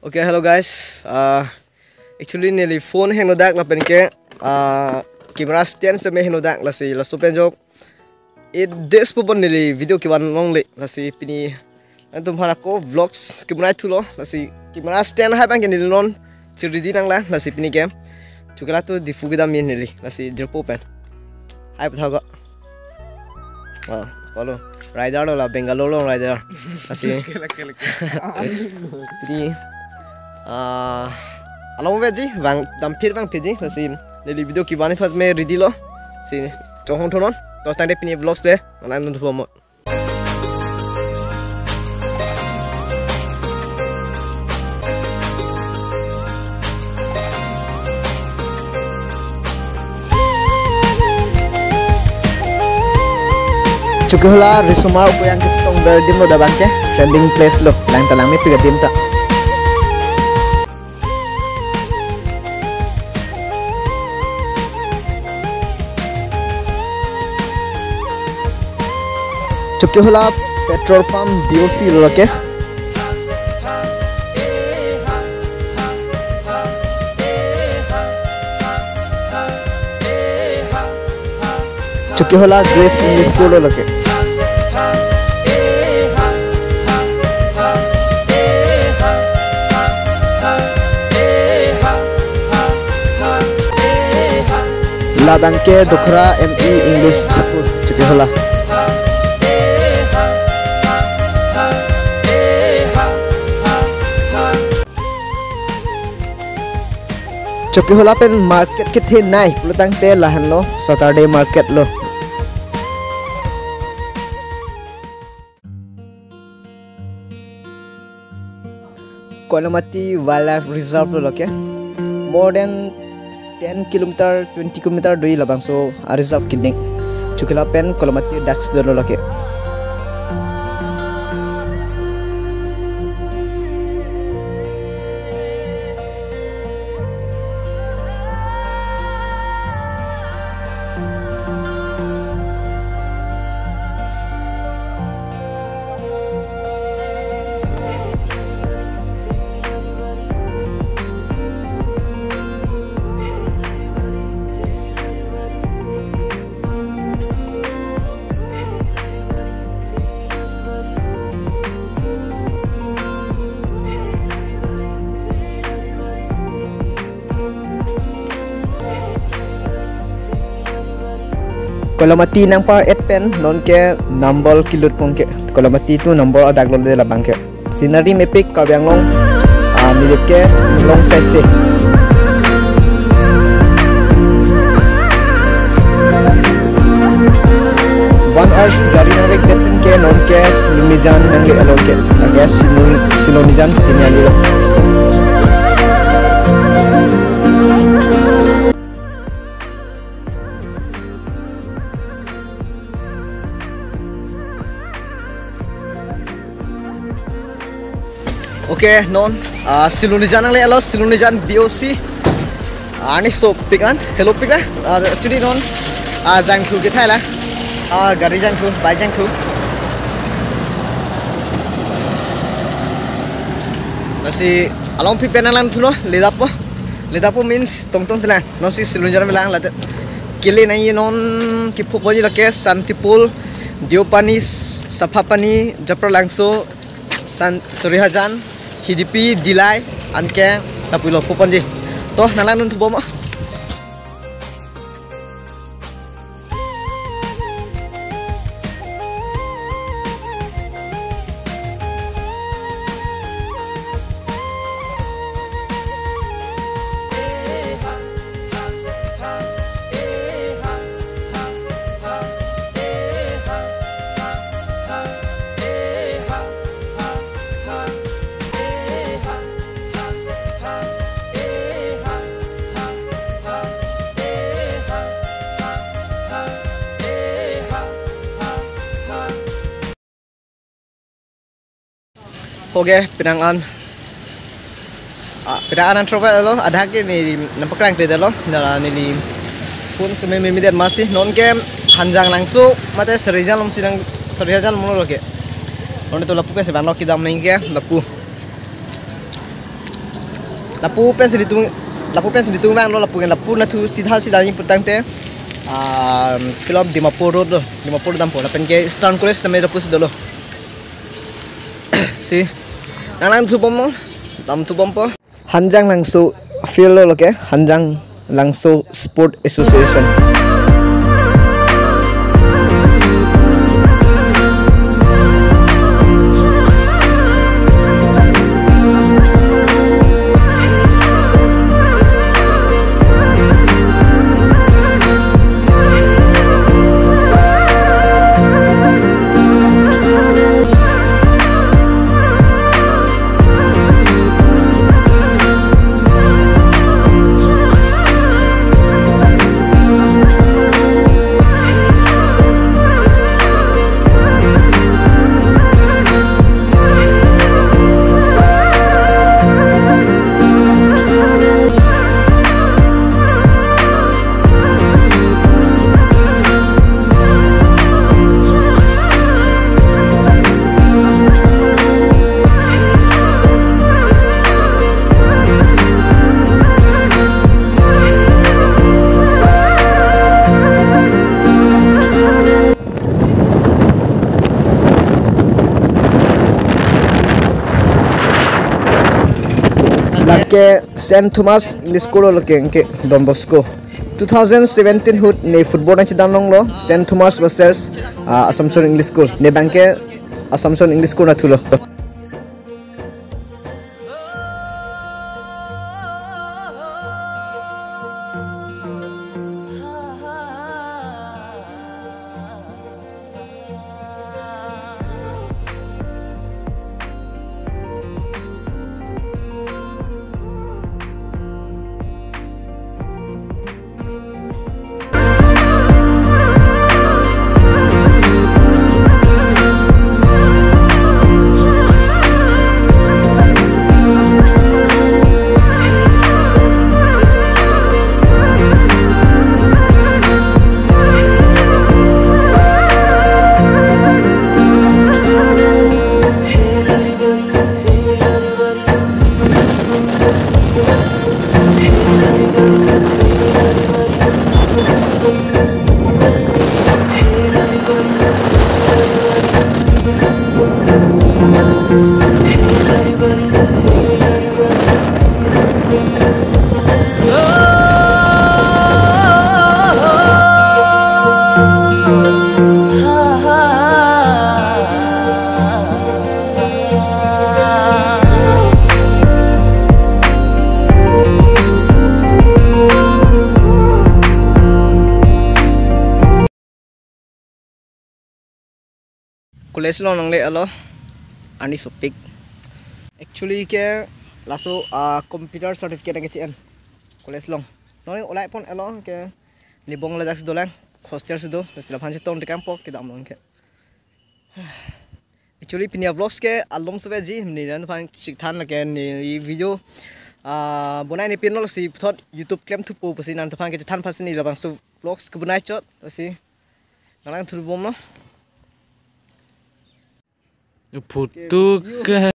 Okay, hello guys. Actually nearly phone hang no dak la pen ke camera stand se me hang no dak la si la super jok. It this pupon nearly video ki wan long le la si pini antum hana ko vlogs camera tu lo la si camera stand hai bang ke nearly non si ready nang la si pini ke. Chukala tu difu ki dam nearly la si jerpo pen. Hai patha ko. Follow. Rider lo la Bangalore lo rider. La si. Pini along veji bang dampir bang peji si neli video ki bani first me ready lo si tohon tonon to tande pini vlogs de online nu mo Cukuhla risuma upo yang kecitong berdim lo dabang ke trending place lo lang talang me pigatim ta Cukuhla petrol pump BOC lo ke Cukuhla Grace English School lo ke Labangke Dokra ME English School Cukuhla Cukuhla pen market ke the nai pulutang te lahan lo Saturday market lo Kolamati Wildlife Reserve lo ke more than 10 km 20 km doi labang so a reserve kidding Cukuhla pen Kolamati Dax do lo ke Kolamati nang par 8 pen non ke number kilut pon ke Kolamati tu number adag lo de la bank ke scenery me pick ka byang long nilip ke long size se 1 hours gari na vek pen ke non ke silonijan nang le alo ke agas silonijan kenyali lo Okay, non Silonijan ang le alo Silonijan BOC ani so pikan hello pika actually non jangthu ke thaila gari jangthu bai jangthu nasi along pi penalan thuno ledapo means tongtong thila non si Silonijan belang la kile nai non ki phopoji la ke Santipul Diopani Sapapani Japralangso San Surihajan Hidipi Dilai anke tapulo puponji toh nalang nun tubomo Oke, pinangan antropel lo ada ke ni nampak kerang tadi lo nala ni pun semai mimidan masih non ke hanjang langsung mata serijan lom sidang serijan mulu lo ke Onde to lapu ke se ban lo ki dam nahi ke lapu lapu pen di tung bang lo lapu na tu sidha sidha importante film Dimapur road lo Dimapur dampo lapen ke Eastern College na medyo pus dolo si nang tu bom dam tu bom po Hanjang Langso feel lo ke Hanjang Langso Sport Association. Lake St. Thomas English School lake ke Don Bosco 2017 hut ne football na chidam long lo St. Thomas versus Assumption English School ne banke Assumption English School na thulo college lo nang le alo ani sopik actually ke laso computer certificate ke chen college long nong olai pon alo ke nibong la jas dolang hostel se do sila phan ton de campo ke dam long ke actually pinia vlogs ke alom sobe ji ni nan phan sikhan la ke ni video bonai ni pin lo si thot YouTube claim thu po pasi nan phan ke than phan ni la bang so vlogs ke bonai chot si nang thu bom no photo